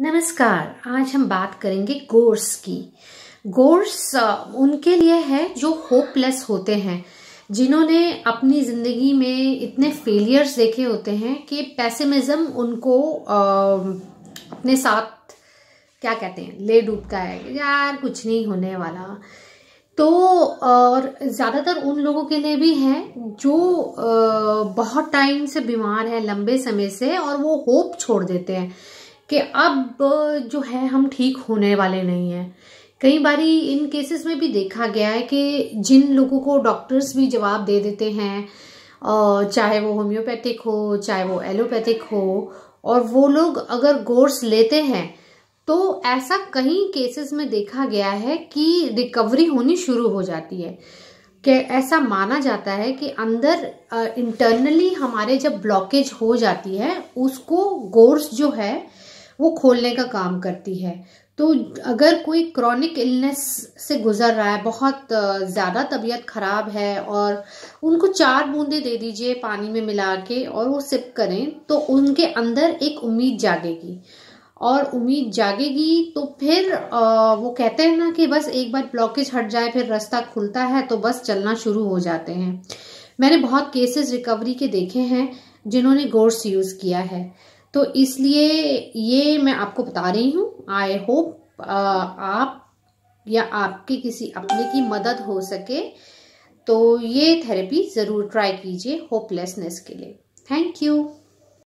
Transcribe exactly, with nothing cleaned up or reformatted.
नमस्कार। आज हम बात करेंगे गोर्स की। गोर्स उनके लिए है जो होपलेस होते हैं, जिन्होंने अपनी जिंदगी में इतने फेलियर्स देखे होते हैं कि पेसिमिज्म उनको आ, अपने साथ क्या कहते हैं ले डूबता है, यार कुछ नहीं होने वाला। तो और ज़्यादातर उन लोगों के लिए भी है जो आ, बहुत टाइम से बीमार है, लंबे समय से, और वो होप छोड़ देते हैं कि अब जो है हम ठीक होने वाले नहीं हैं। कई बारी इन केसेस में भी देखा गया है कि जिन लोगों को डॉक्टर्स भी जवाब दे देते हैं, चाहे वो होम्योपैथिक हो चाहे वो एलोपैथिक हो, और वो लोग अगर गोर्स लेते हैं तो ऐसा कई केसेस में देखा गया है कि रिकवरी होनी शुरू हो जाती है। कि ऐसा माना जाता है कि अंदर इंटरनली हमारे जब ब्लॉकेज हो जाती है, उसको गोर्स जो है वो खोलने का काम करती है। तो अगर कोई क्रॉनिक इलनेस से गुजर रहा है, बहुत ज़्यादा तबीयत खराब है, और उनको चार बूंदे दे दीजिए पानी में मिला के और वो सिप करें, तो उनके अंदर एक उम्मीद जागेगी। और उम्मीद जागेगी तो फिर वो कहते हैं ना कि बस एक बार ब्लॉकेज हट जाए फिर रास्ता खुलता है, तो बस चलना शुरू हो जाते हैं। मैंने बहुत केसेस रिकवरी के देखे हैं जिन्होंने गोर्स यूज़ किया है, तो इसलिए ये मैं आपको बता रही हूँ। आई होप आप या आपके किसी अपने की मदद हो सके, तो ये थेरेपी ज़रूर ट्राई कीजिए होपलेसनेस के लिए। Thank you.